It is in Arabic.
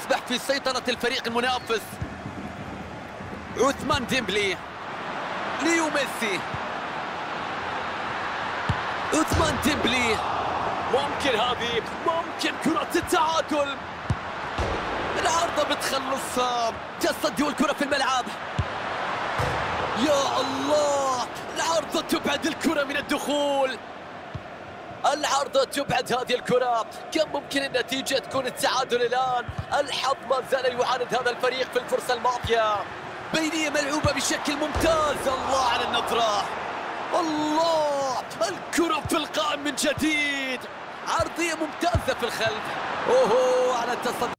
تصبح في سيطرة الفريق المنافس. عثمان ديمبلي، ليو ميسي، عثمان ديمبلي، ممكن كرة التعادل. العارضة بتخلص تصدي والكرة في الملعب. يا الله، العارضة تبعد الكرة من الدخول. العارضة تبعد هذه الكرة. كان ممكن النتيجة تكون التعادل الآن. الحظ ما زال يعاند هذا الفريق في الفرصة الماضية. بينية ملعوبة بشكل ممتاز. الله على النظرة، الله، الكرة في القائم من جديد. عرضية ممتازة في الخلف. اوه على التصدي.